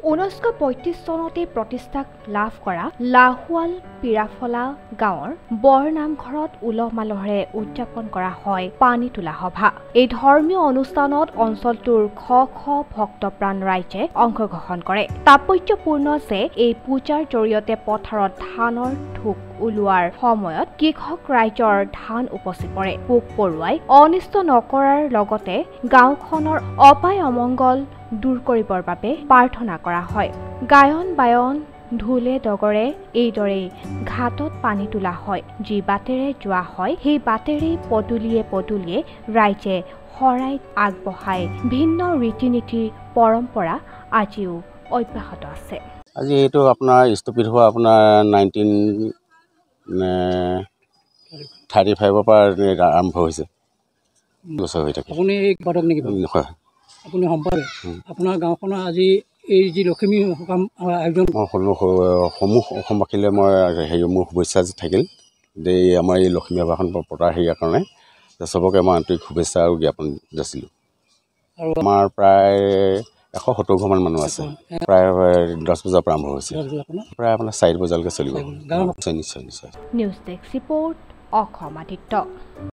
1935 চনতে প্ৰতিষ্ঠা লাভ কৰা লাহোৱাল পিৰাফলা গাঁৱৰ বৰনামঘৰত উলহ-মালহেৰে উদযাপন কৰা হয় পানী তোলা সভা। এই ধৰ্মীয় অনুষ্ঠানত অঞ্চলটোৰ শ শ ভক্তপ্ৰাণ ৰাইজে অংশগ্ৰহণ কৰে। তাৎপৰ্যপূৰ্ণ যে এই পূজাৰ জৰিয়তে পথাৰত ধানৰ ঠোক ওলোৱাৰ সময়ত কৃষক ৰাইজৰ ধান উপচি পৰে। পোক পৰুৱাই অনিষ্ট নকৰাৰ লগতে গাঁওখনৰ অপায় অমংগল দূৰ কৰিবৰ বাবে প্ৰাৰ্থনা কৰা হয়। গায়ন বায়ন ঢোলে ডগৰে এইদৰে ঘাটত পানী তোলা হয়। যি বাটেৰে যোৱা হয় সেই বাটেৰে পদূলিয়ে পদূলিয়ে ৰাইজে শৰাই আগবঢ়াই ভিন্ন ৰীতি নীতিৰ পৰম্পৰা আজিও অব্যাহত আছে। আজি এইটো আপোনাৰ স্থপিত হোৱা আপোনাৰ 1935 পৰা আৰম্ভ হৈছে। বছৰ হৈ থাকে। আপুনি ঘটক নেকি? হয়। আপুনি সম্পাদক। আপোনাৰ গাঁওখনৰ আজি এই যি লক্ষ্মী সকাম আয়োজন সমূহ অসমবাসীলৈ মই মোৰ শুভেচ্ছা থাকিল যে আমাৰ এই লক্ষ্মী সভাখন পতাৰ হেৰিয়াৰ কাৰণে চবকে মই আন্তৰিক শুভেচ্ছা আৰু জ্ঞাপন যাচিলোঁ। আৰু আমাৰ প্ৰায় 170 ঘৰমান মানুহ আছে। প্ৰায় 10 বজাৰ পৰা আৰম্ভ হৈছে। প্ৰায় আপোনাৰ 4 বজালৈকে চলিব। নিশ্চয় নিশ্চয় নিশ্চয়। News desk report Assam Aditya.